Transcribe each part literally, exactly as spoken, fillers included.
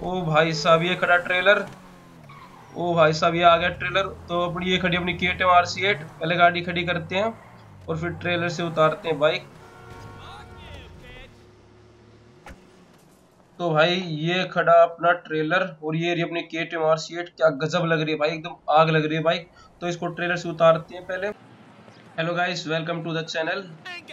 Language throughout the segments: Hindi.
ओ भाई साहब ये खड़ा ट्रेलर। ओ भाई साहब ये आ गया ट्रेलर। तो अपनी ये खड़ी अपनी K T M R C eight. पहले गाड़ी खड़ी करते हैं और फिर ट्रेलर से उतारते हैं बाइक। तो भाई ये खड़ा अपना ट्रेलर और ये रही अपनी K T M R C eight. क्या गजब लग रही है भाई, एकदम आग लग रही है बाइक। तो इसको ट्रेलर से उतारते हैं पहले। Hello guys, welcome to the channel.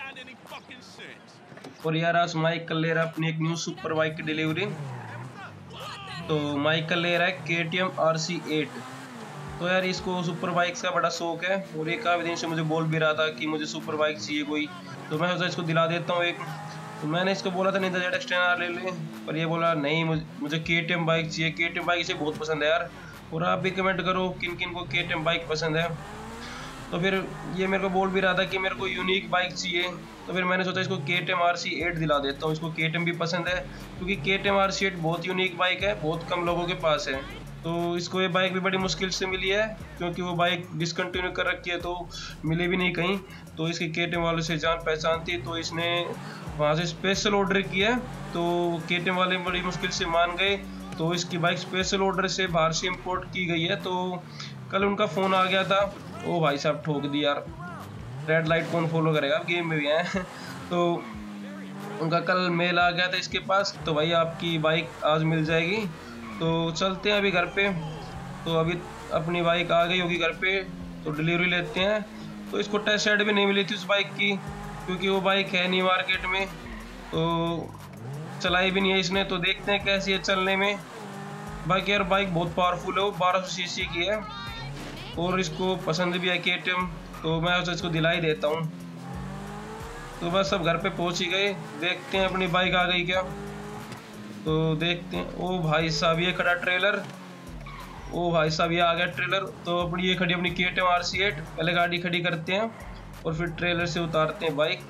और यार आज माइकल ले रहा है अपनी एक न्यू सुपर बाइक की डिलीवरी। तो माइकल ले रहा है K T M R C eight. तो यार इसको सुपर बाइक्स का बड़ा शौक है और ये काफ़ी दिन से मुझे बोल भी रहा था कि मुझे सुपर बाइक चाहिए कोई। तो मैं सोचा इसको दिला देता हूँ एक। तो मैंने इसको बोला था नहीं जेड एक्स टेन आर ले ले, पर ये बोला नहीं मुझे मुझे के टी एम बाइक चाहिए। के टी एम बाइक इसे बहुत पसंद है यार। और आप भी कमेंट करो किन किन को के टी एम बाइक पसंद है। तो फिर ये मेरे को बोल भी रहा था कि मेरे को यूनिक बाइक चाहिए। तो फिर मैंने सोचा इसको K T M R C eight दिला देता हूँ। इसको के टी एम भी पसंद है क्योंकि K T M R C eight बहुत यूनिक बाइक है, बहुत कम लोगों के पास है। तो इसको ये बाइक भी बड़ी मुश्किल से मिली है क्योंकि वो बाइक डिसकंटिन्यू कर रखी है, तो मिली भी नहीं कहीं। तो इसकी के टी एम वालों से जान पहचान थी, तो इसने वहाँ से स्पेशल ऑर्डर किया। तो के टी एम वाले बड़ी मुश्किल से मान गए। तो इसकी बाइक स्पेशल ऑर्डर से बाहर से इम्पोर्ट की गई है। तो कल उनका फ़ोन आ गया था। ओ भाई साहब ठोक दी यार। रेड लाइट कौन फॉलो करेगा, अब गेम में भी है। तो उनका कल मेल आ गया था इसके पास। तो भाई आपकी बाइक आज मिल जाएगी। तो चलते हैं अभी घर पे। तो अभी अपनी बाइक आ गई होगी घर पे, तो डिलीवरी लेते हैं। तो इसको टेस्ट राइड भी नहीं मिली थी उस बाइक की क्योंकि वो बाइक है नहीं मार्केट में, तो चलाई भी नहीं है इसने। तो देखते हैं कैसी है चलने में। बाकी यार बाइक बहुत पावरफुल है, वो बारह सौ सी सी की है और इसको पसंद भी है के टी एम। तो मैं उसे इसको दिला ही देता हूँ। तो बस सब घर पे पहुँच ही गए। देखते हैं अपनी बाइक आ गई क्या। तो देखते हैं। ओ भाई साहब ये खड़ा ट्रेलर। ओ भाई साहब ये आ गया ट्रेलर। तो अपनी ये खड़ी अपनी K T M R C eight. पहले गाड़ी खड़ी करते हैं और फिर ट्रेलर से उतारते हैं बाइक।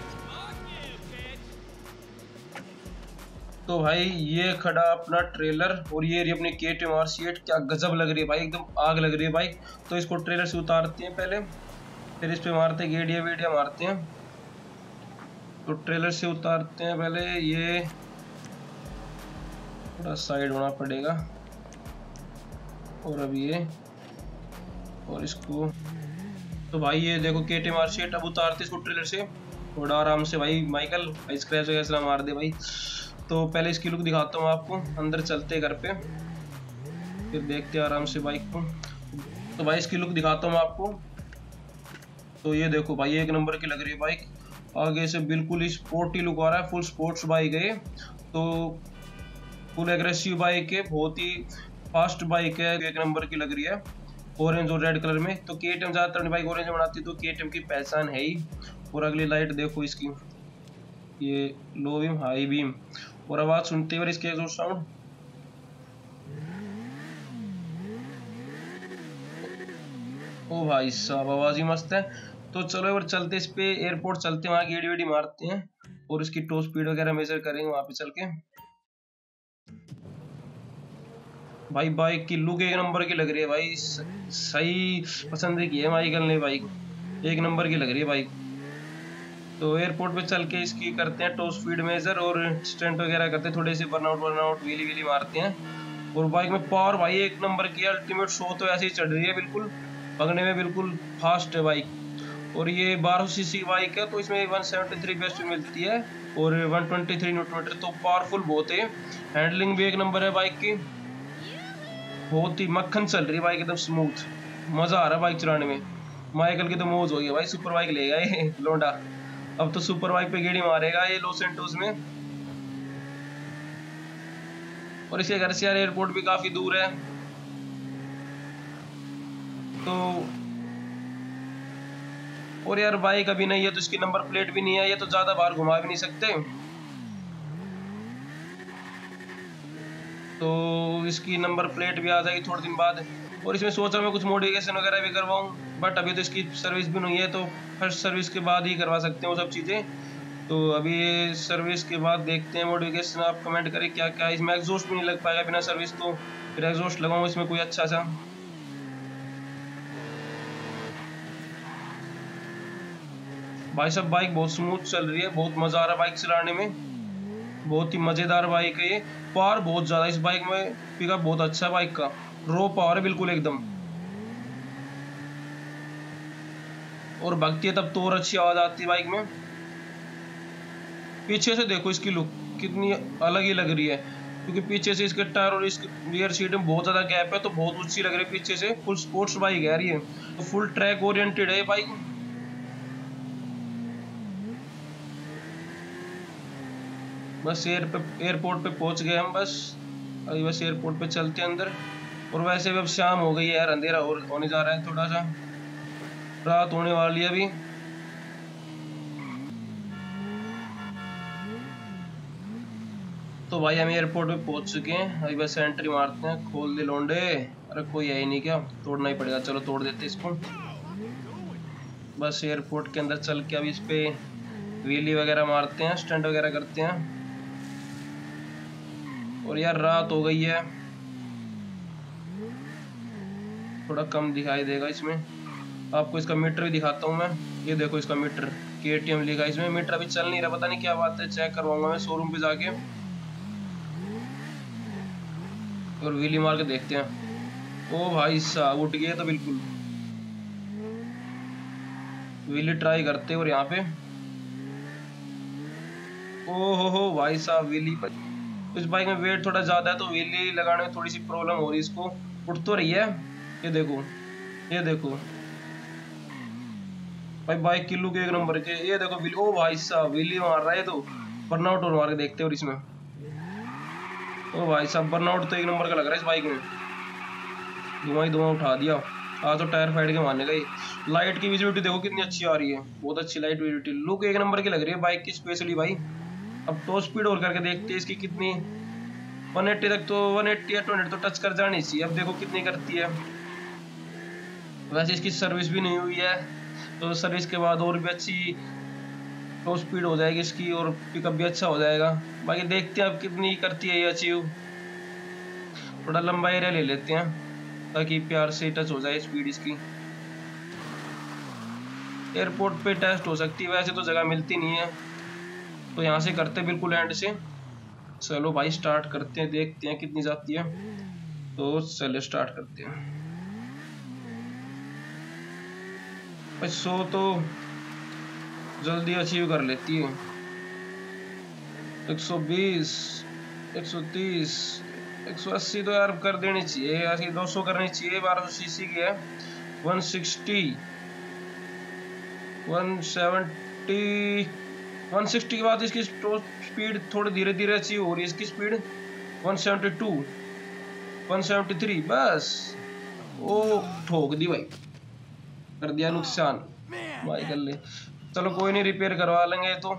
तो भाई ये खड़ा अपना ट्रेलर और ये रही अपनी K T M R C eight. क्या गजब लग रही है भाई, एकदम आग लग रही है बाइक। तो इसको ट्रेलर से उतारते हैं पहले, फिर इस पे मारते हैं गेड़िया वेड़िया मारते हैं। तो ट्रेलर से उतारते हैं पहले। ये थोड़ा साइड होना पड़ेगा और अभी ये और इसको। तो भाई ये देखो K T M R C eight. अब उतारते इसको ट्रेलर से थोड़ा आराम से। भाई माइकल भाई स्क्रैच वगैरह ना मार दे भाई। तो पहले इसकी लुक दिखाता हूँ आपको। अंदर चलते घर पे, फिर देखते हैं आराम से बाइक को। तो भाई इसकी लुक दिखाता हूँ आपको। तो ये देखो भाई एक नंबर की लग रही है बाइक। आगे से बिल्कुल स्पोर्टी लुक आ रहा है, फुल स्पोर्ट्स बाइक है। तो फुल एग्रेसिव बाइक है, बहुत ही फास्ट बाइक है, एक नंबर की लग रही है ऑरेंज और रेड कलर में। तो के टी एम ज़्यादातर बाइक ऑरेंज में बनाती है, तो के टी एम की पहचान है ही। और अगली लाइट देखो इसकी, ये लो बीम हाई बीम। और आवाज़ सुनते हुए इसके एग्जॉस्ट साउंड। ओ भाई साहब आवाज़ ही मस्त है। तो चलो और चलते इस पे एयरपोर्ट चलते हैं, वहाँ गेड़ी वेड़ी मारते हैं और इसकी टॉप स्पीड वगैरह मेजर करेंगे वहाँ पे चल के। भाई बाइक की लुक एक नंबर की लग रही है भाई। सही पसंद की है माइकल ने बाइक, एक नंबर की लग रही है बाइक। तो एयरपोर्ट पे चल के इसकी करते हैं टॉप स्पीड मेजर और स्टंट वगैरह करते हैं, थोड़े से बर्नआउट बर्नआउट व्हीली व्हीली मारते हैं। और बाइक में पावर भाई एक नंबर की अल्टीमेट शो। तो ऐसे ही चढ़ रही है, बिल्कुल भगने में बिल्कुल फास्ट है बाइक। और ये बारह सौ सी सी बाइक है, तो इसमें एक सौ तिहत्तर बेस्ट भी मिलती है और एक सौ तेईस न्यूटन मीटर। तो पावरफुल बहुत है। हैंडलिंग भी एक नंबर है बाइक की, बहुत ही मक्खन चल रही है बाइक, एकदम स्मूथ। मजा आ रहा है बाइक चलाने में। माइकल की तो मौज हो गई भाई, सुपर बाइक ले गया ये लोंडा। अब तो सुपर बाइक पे गेड़ी मारेगा ये लॉस एंटोस में। और इसके घर से यार एयरपोर्ट भी काफी दूर है। तो और यार बाइक अभी नहीं है तो इसकी नंबर प्लेट भी नहीं है, ये तो ज्यादा बाहर घुमा भी नहीं सकते। तो इसकी नंबर प्लेट भी आ जाएगी थोड़े दिन बाद। और इसमें सोचा मैं कुछ मॉडिफिकेशन वगैरह भी करवाऊँ, बट अभी तो इसकी सर्विस भी नहीं है, तो फर्स्ट सर्विस के बाद ही करवा सकते हैं वो सब चीज़ें। तो अभी सर्विस के बाद देखते हैं मॉडिफिकेशन। आप कमेंट करें क्या क्या। इसमें एग्जॉस्ट भी नहीं लग पाएगा बिना सर्विस, तो फिर एग्जॉस्ट लगाऊँ इसमें कोई अच्छा सा। भाई साहब बाइक बहुत स्मूथ चल रही है, बहुत मज़ा आ रहा है बाइक चलाने में। बहुत ही मजेदार बाइक है ये। पावर बहुत ज्यादा इस बाइक में, पिकअप बहुत अच्छा है बाइक का, रो पावर है बिल्कुल एकदम। और भगती है तब तो और अच्छी आवाज आती है बाइक में। पीछे से देखो इसकी लुक कितनी अलग ही लग रही है, क्योंकि पीछे से इसके टायर और इसके रियर सीट में बहुत ज्यादा गैप है, तो बहुत ऊंची लग रही है पीछे से। फुल स्पोर्ट्स बाइक है यार ये, तो फुल ट्रैक ओरिएंटेड है ये बाइक। बस एयर पे एयरपोर्ट पे पहुंच गए हम, बस अभी बस एयरपोर्ट पे चलते हैं अंदर। और वैसे भी अब शाम हो गई है यार, अंधेरा और होने जा रहा है, थोड़ा सा रात होने वाली है अभी। तो भाई हम एयरपोर्ट पे पहुंच चुके हैं, अभी बस एंट्री मारते हैं। खोल दे लोंडे। अरे कोई है ही नहीं क्या, तोड़ना ही पड़ेगा, चलो तोड़ देते इसको। बस एयरपोर्ट के अंदर चल के अभी इस पे व्हीली वगैरह मारते हैं, स्टंट वगैरह करते हैं। और यार रात हो गई है, थोड़ा कम दिखाई देगा इसमें। आपको इसका मीटर भी दिखाता हूँ मैं, ये देखो इसका मीटर केटीएम लिखा है इसमें। मीटर अभी चल नहीं रहा, पता नहीं क्या बात है, चेक करवाऊंगा मैं शोरूम पे जाके। और व्हीली मार के देखते हैं। ओ भाई साहब उठ गए तो बिल्कुल। व्हीली ट्राई करते और यहाँ पे ओ हो हो भाई साहब व्हीली पर। इस बाइक में वेट थोड़ा ज्यादा है, तो व्हीली लगाने में थोड़ी सी प्रॉब्लम हो रही है इसको। उठ तो रही है, ये देखो ये देखो भाई, बाइक की लुक एक नंबर के। ये देखो व्हीली, ओ भाई साहब व्हीली मार रहा है तो बर्नआउट और मार के देखते हैं। और इसमें ओ भाई साहब बर्नआउट तो एक नंबर का लग रहा है इस बाइक में, धुआं ही धुआं उठा दिया। आज तो टायर फाइट के मारने गई। लाइट की विजिबिलिटी देखो कितनी अच्छी आ रही है, बहुत अच्छी लाइट विजिबिलिटी, लुक एक नंबर की लग रही है बाइक की स्पेशली भाई। अब टॉप स्पीड और करके देखते हैं इसकी कितनी। एक सौ अस्सी तक तो एक सौ अस्सी या दो सौ तो टच कर जानी चाहिए, अब देखो कितनी करती है। वैसे इसकी सर्विस भी नहीं हुई है, तो सर्विस के बाद और भी अच्छी टॉप स्पीड हो जाएगी इसकी, और पिकअप भी अच्छा हो जाएगा। बाकी देखते हैं अब कितनी करती है ये अचीव। थोड़ा लंबा एरिया ले लेते हैं ताकि प्यार से टच हो जाए स्पीड इसकी। एयरपोर्ट पे टेस्ट हो सकती है, वैसे तो जगह मिलती नहीं है, तो यहाँ से करते बिल्कुल एंड से। चलो भाई स्टार्ट करते हैं, देखते हैं कितनी जाती है। तो चलो स्टार्ट करते हैं। सौ तो जल्दी अचीव कर लेती है। एक सौ बीस, एक सौ तीस, एक सौ अस्सी तो यार कर देनी चाहिए, ऐसी दो सौ करनी चाहिए। बारह सौ सीसी की है। एक सौ साठ, एक सौ सत्तर, एक सौ साठ के बाद इसकी स्पीड थोड़ी धीरे धीरे अचीव हो रही है इसकी स्पीड। एक सौ बहत्तर, एक सौ तिहत्तर, बस ओ ठोक दी भाई, कर दिया नुकसान भाई। कर ले, चलो कोई नहीं, रिपेयर करवा लेंगे। तो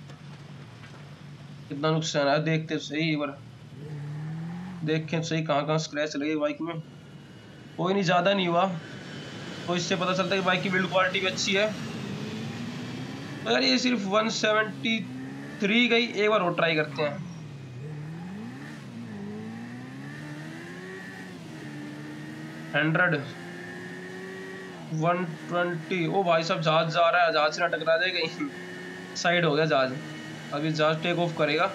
कितना नुकसान है देखते सही, एक बार देखें सही कहाँ कहाँ स्क्रैच लगे बाइक में। कोई नहीं, ज़्यादा नहीं हुआ, तो इससे पता चलता है कि बाइक की बिल्ड क्वालिटी भी अच्छी है। तो यार ये सिर्फ एक सौ तिहत्तर गई, एक बार और ट्राई करते हैं। Hundred, one twenty. ओ भाई साहब जहाज जा रहा है, जहाज से ना टकरा जाए कहीं। साइड हो गया जहाज, अभी जहाज टेक ऑफ करेगा।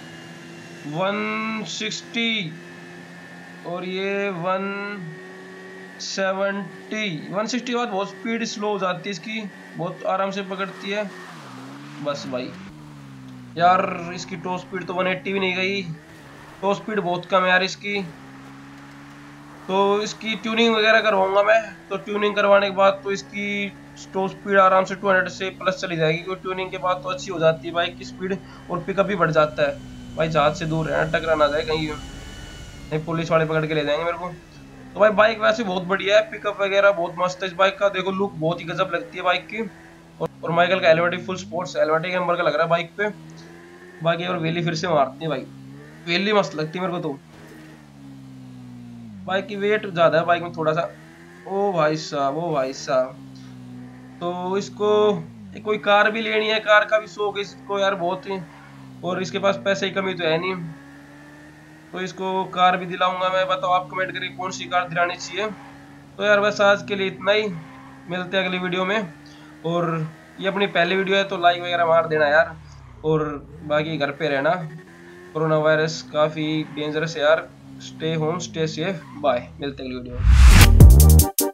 एक सौ साठ और ये एक सौ सत्तर। एक सौ साठ के बाद बहुत स्पीड स्लो हो जाती है इसकी, बहुत आराम से पकड़ती है। बस भाई यार इसकी टॉप स्पीड तो एक सौ अस्सी भी नहीं गई, टॉप स्पीड बहुत कम है यार इसकी। तो इसकी ट्यूनिंग वगैरह करवाऊंगा मैं, तो ट्यूनिंग करवाने के बाद तो इसकी टॉप स्पीड आराम से दो सौ से प्लस चली जाएगी, क्योंकि ट्यूनिंग के बाद तो अच्छी हो जाती है बाइक की स्पीड, और पिकअप भी बढ़ जाता है। भाई जहाज से दूर रहना, टकरा ना जाए कहीं, नहीं पुलिस वाले पकड़ के ले जाएंगे मेरे को। तो भाई बाइक वैसे बहुत बढ़िया है, पिकअप वगैरह बहुत मस्त है इस बाइक का। देखो लुक बहुत ही गजब लगती है बाइक की। और, और माइकल का हेलमेट भी फुल स्पोर्ट्स हेलमेट के नंबर का लग रहा है बाइक पे। बाकी और वेली फिर से मारती है भाई, वेली मस्त लगती है मेरे को। तो बाइक की वेट ज्यादा है बाइक में थोड़ा सा। ओ भाई साहब, ओ भाई साहब, तो इसको कोई कार भी लेनी है, कार का भी शौक है इसको यार बहुत ही, और इसके पास पैसे की कमी तो है नहीं, तो इसको कार भी दिलाऊंगा मैं। बताओ आप कमेंट करिए कौन सी कार दिलानी चाहिए। तो यार बस आज के लिए इतना ही, मिलते हैं अगली वीडियो में। और ये अपनी पहली वीडियो है, तो लाइक वगैरह मार देना यार, और बाकी घर पे रहना। कोरोना वायरस काफ़ी डेंजरस है यार। Stay home, stay safe, bye, मिलते हैं अगली वीडियो में।